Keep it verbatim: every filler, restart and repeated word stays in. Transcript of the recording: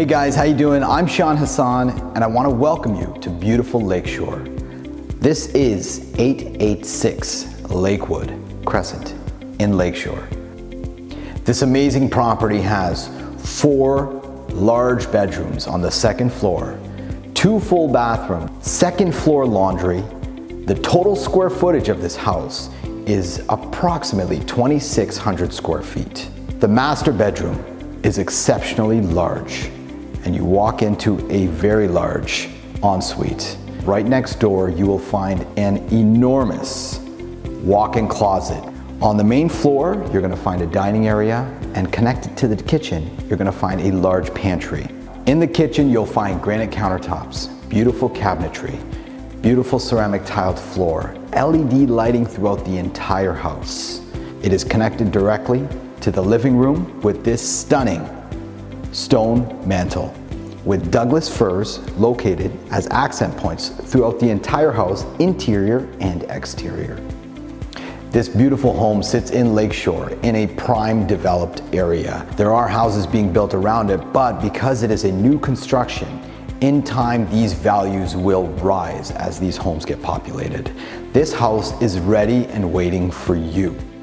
Hey guys, how you doing? I'm Shan Hasan and I want to welcome you to beautiful Lakeshore. This is eight eighty-six Lakewood Crescent in Lakeshore. This amazing property has four large bedrooms on the second floor, two full bathrooms, second floor laundry. The total square footage of this house is approximately twenty-six hundred square feet. The master bedroom is exceptionally large, and you walk into a very large ensuite. Right next door, you will find an enormous walk-in closet. On the main floor, you're gonna find a dining area, and connected to the kitchen, you're gonna find a large pantry. In the kitchen, you'll find granite countertops, beautiful cabinetry, beautiful ceramic tiled floor, L E D lighting throughout the entire house. It is connected directly to the living room with this stunning stone mantel with Douglas firs located as accent points throughout the entire house, interior and exterior. This beautiful home sits in Lakeshore in a prime developed area. There are houses being built around it, but because it is a new construction, in time these values will rise as these homes get populated. This house is ready and waiting for you.